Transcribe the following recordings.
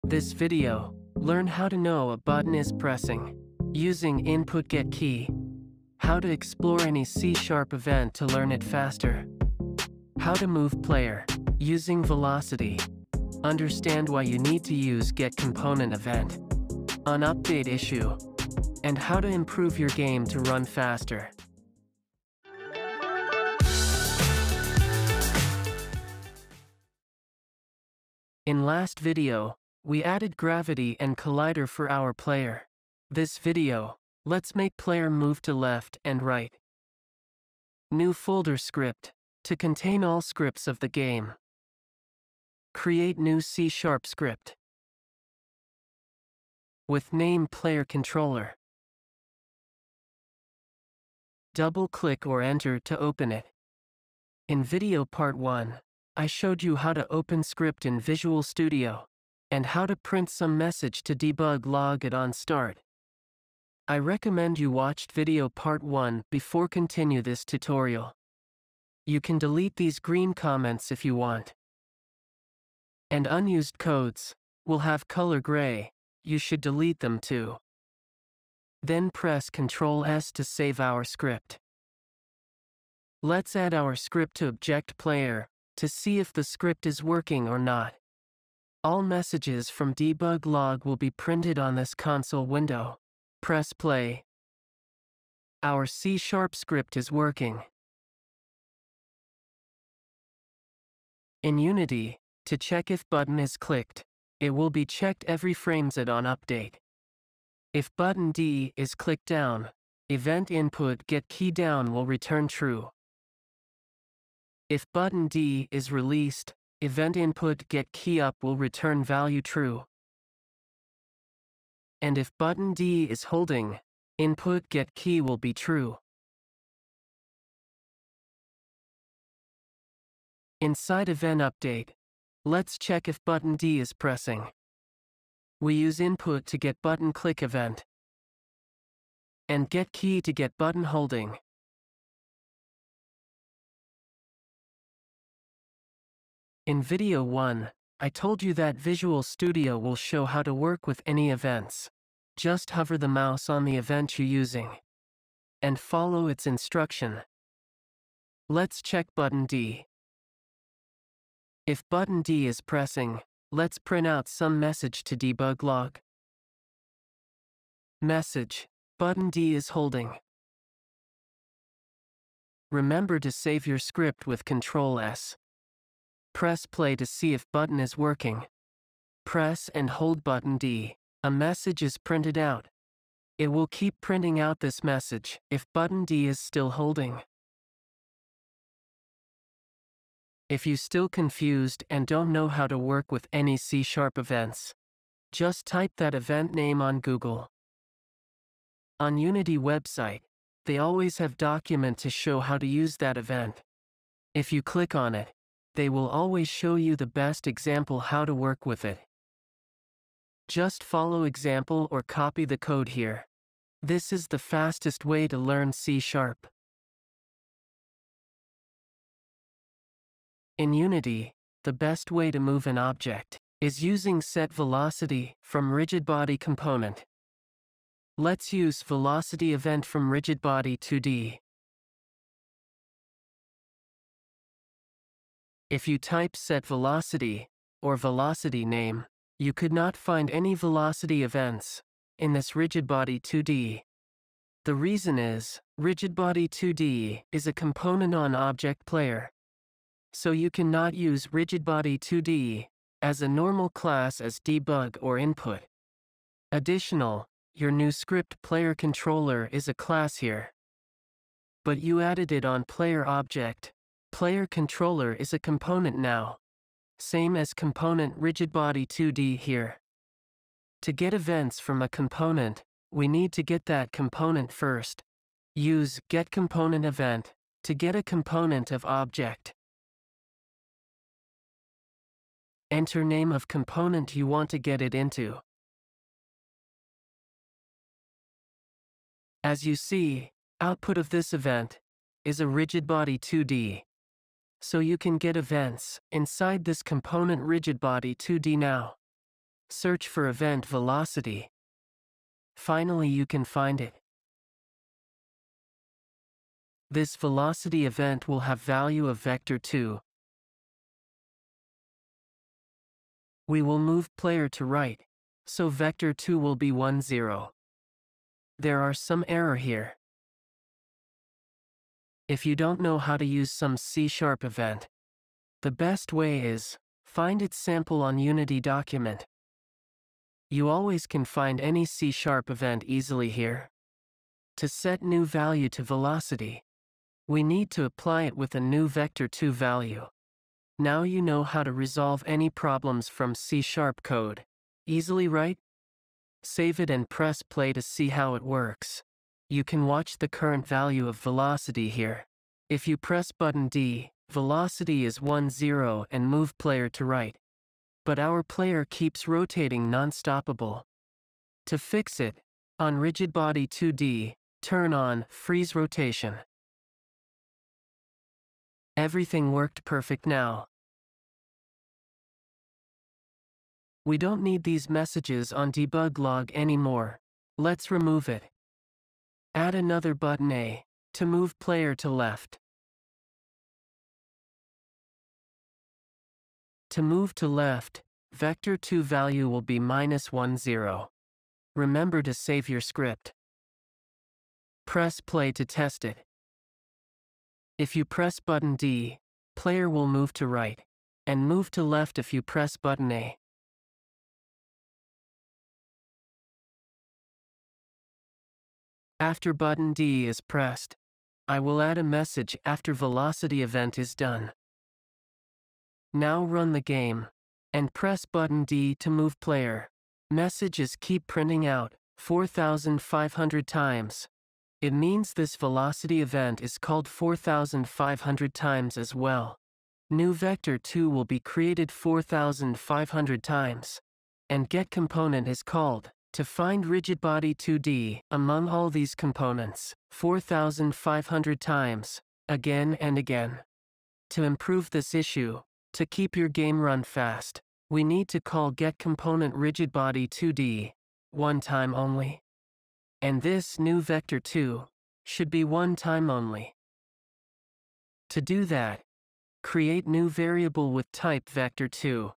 This video, learn how to know a button is pressing, using input get key, how to explore any C# event to learn it faster, how to move player, using velocity, understand why you need to use get component event, on update issue, and how to improve your game to run faster. In last video, we added gravity and collider for our player. This video, let's make player move to left and right. New folder script, to contain all scripts of the game. Create new C# script. With name player controller. Double-click or enter to open it. In video part 1, I showed you how to open script in Visual Studio, and how to print some message to debug log it on start. I recommend you watched video part 1 before continue this tutorial. You can delete these green comments if you want. And unused codes will have color gray, you should delete them too. Then press Ctrl S to save our script. Let's add our script to object player to see if the script is working or not. All messages from debug log will be printed on this console window. Press play. Our C# script is working. In Unity, to check if button is clicked, it will be checked every frames it on update. If button D is clicked down, event input get key down will return true. If button D is released, event input get key up will return value true. And if button D is holding, input get key will be true. Inside event update, let's check if button D is pressing. We use input to get button click event, and get key to get button holding. In video 1, I told you that Visual Studio will show how to work with any events. Just hover the mouse on the event you're using, and follow its instruction. Let's check button D. If button D is pressing, let's print out some message to debug log. Message, button D is holding. Remember to save your script with Ctrl S. Press play to see if button is working. Press and hold button D. A message is printed out. It will keep printing out this message if button D is still holding. If you still confused and don't know how to work with any C# events, just type that event name on Google. On Unity website, they always have document to show how to use that event. If you click on it, they will always show you the best example how to work with it. Just follow example or copy the code here. This is the fastest way to learn C#. In Unity, the best way to move an object is using set velocity from rigid body component. Let's use velocity event from rigid body 2D. If you type set velocity, or velocity name, you could not find any velocity events in this rigid body 2D. The reason is, rigid body 2D is a component on object player. So you cannot use rigid body 2D as a normal class as debug or input. Additional, your new script player controller is a class here. But you added it on player object. Player controller is a component now. Same as component rigid body 2D here. To get events from a component, we need to get that component first. Use get component event to get a component of object. Enter name of component you want to get it into. As you see, output of this event is a rigid body 2D. So you can get events inside this component rigid body 2D now. search for event velocity. Finally, you can find it. This velocity event will have value of vector 2. We will move player to right, so vector 2 will be 1, 0. There are some error here. If you don't know how to use some C# event, the best way is, find its sample on Unity document. You always can find any C# event easily here. To set new value to velocity, we need to apply it with a new vector 2 value. Now you know how to resolve any problems from C# code. Easily, right? Save it and press play to see how it works. You can watch the current value of velocity here. If you press button D, velocity is 1, 0 and move player to right. But our player keeps rotating non-stoppable. To fix it, on rigid body 2D, turn on freeze rotation. Everything worked perfect now. We don't need these messages on debug log anymore. Let's remove it. Add another button A, to move player to left. To move to left, vector 2 value will be -1, 0. Remember to save your script. Press play to test it. If you press button D, player will move to right, and move to left if you press button A. After button D is pressed, I will add a message after velocity event is done. Now run the game, and press button D to move player. Messages keep printing out 4,500 times. It means this velocity event is called 4,500 times as well. New vector 2 will be created 4,500 times. And get component is called, to find rigid body 2D among all these components, 4,500 times, again and again. To improve this issue, to keep your game run fast, we need to call getComponent rigid body 2D, one time only. And this new vector 2 should be one time only. To do that, create new variable with type vector 2.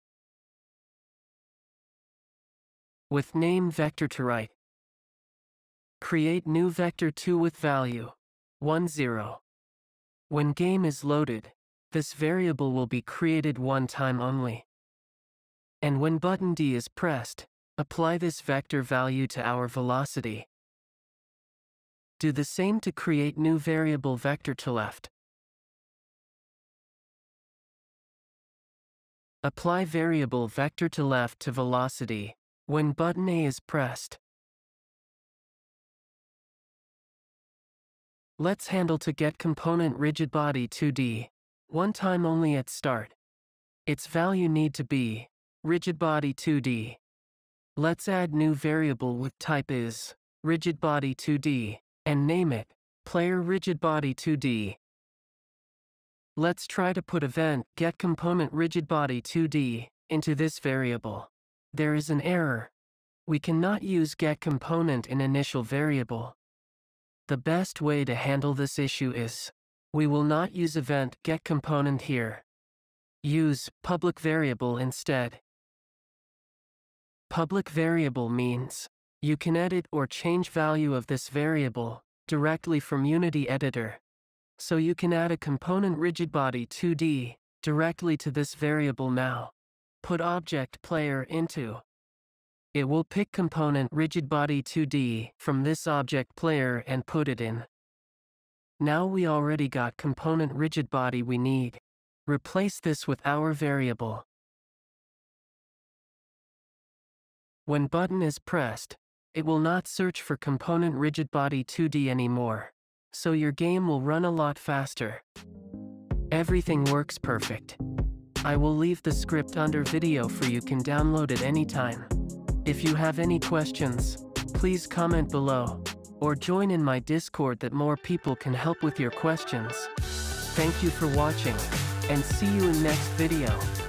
With name vector to right. Create new vector 2 with value 1, 0. When game is loaded, this variable will be created one time only. And when button D is pressed, apply this vector value to our velocity. Do the same to create new variable vector to left. Apply variable vector to left to velocity when button A is pressed. Let's handle to get component rigid body 2D, one time only at start. Its value need to be rigid body 2D. Let's add new variable with type is rigid body 2D and name it player rigid body 2D. Let's try to put event getComponent rigid body 2D into this variable. There is an error. We cannot use getComponent in initial variable. The best way to handle this issue is, we will not use event getComponent here. Use public variable instead. Public variable means, you can edit or change value of this variable directly from Unity editor. So you can add a component rigid body 2D directly to this variable now. Put object player into. It will pick component rigid body 2D from this object player and put it in. Now we already got component rigid body we need. Replace this with our variable. When button is pressed, it will not search for component rigid body 2D anymore, so your game will run a lot faster. Everything works perfect. I will leave the script under video for you can download it anytime. If you have any questions, please comment below, or join in my Discord that more people can help with your questions. Thank you for watching, and see you in next video.